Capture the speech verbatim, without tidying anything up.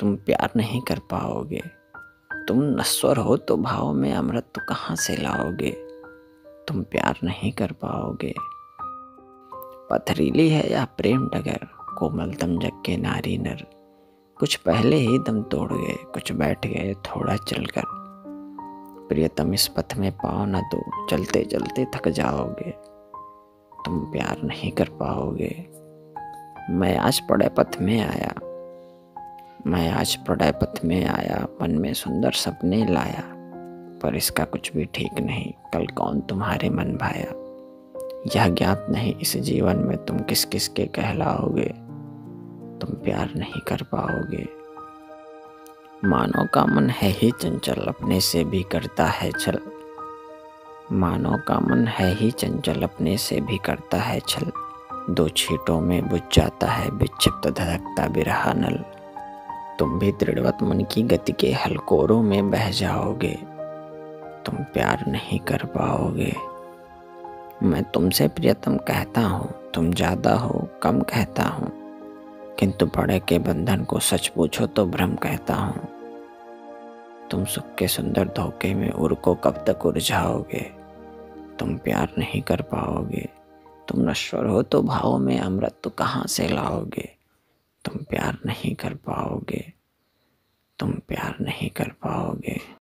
तुम प्यार नहीं कर पाओगे। तुम नश्वर हो तो भाव में अमृत तो कहाँ से लाओगे। तुम प्यार नहीं कर पाओगे। पथरीली है या प्रेम डगर, कोमलतम जग के नारी नर। कुछ पहले ही दम तोड़ गए, कुछ बैठ गए थोड़ा चलकर। प्रियतम इस पथ में पाँव न दो, चलते चलते थक जाओगे। तुम प्यार नहीं कर पाओगे। मैं आज पड़े पथ में आया, मैं आज पड़े पथ में आया, मन में सुंदर सपने लाया। पर इसका कुछ भी ठीक नहीं, कल कौन तुम्हारे मन भाया। यह ज्ञात नहीं इस जीवन में तुम किस किस के कहलाओगे। तुम प्यार नहीं कर पाओगे। मानव का मन है ही चंचल, अपने से भी करता है छल। मानव का मन है ही चंचल, अपने से भी करता है छल। दो छींटों में बुझ जाता है विक्षिप्त धधकता बिरहा नल। तुम भी दृढ़वत मन की गति के हलकोरों में बह जाओगे। तुम प्यार नहीं कर पाओगे। मैं तुमसे प्रियतम कहता हूँ, तुम ज़्यादा हो कम कहता हूँ, किंतु पड़े के बंधन को सच पूछो तो भ्रम कहता हूँ। तुम सुख के सुंदर धोखे में उर को कब तक उलझाओगे। तुम प्यार नहीं कर पाओगे। तुम नश्वर हो तो भाव में अमृत तो कहाँ से लाओगे। तुम प्यार नहीं कर पाओगे। तुम प्यार नहीं कर पाओगे।